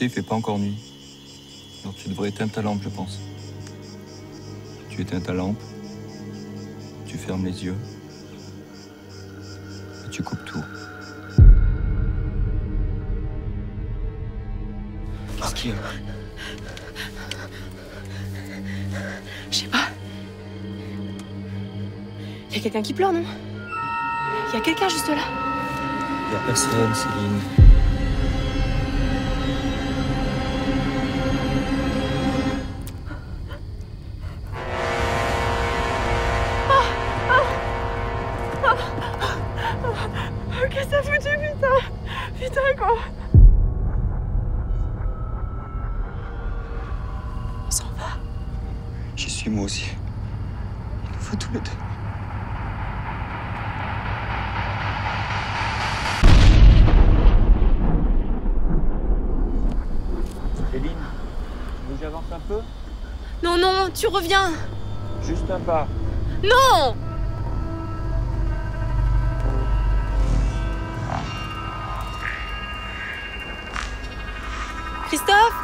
sais, il fait pas encore nuit. Alors tu devrais éteindre ta lampe, je pense. Tu éteins ta lampe, tu fermes les yeux, et tu coupes tout. Qu'est-ce qu'il y a? Je sais pas. Il y a quelqu'un qui pleure, non? Il y a quelqu'un juste là. Il y a personne, Céline. Qu'est-ce que ça foutu, putain? Putain, quoi. On s'en va. J'y suis moi aussi. Il nous faut tous les deux. Céline, tu veux que j'avance un peu? Non, non, tu reviens. Juste un pas. Non! Christophe?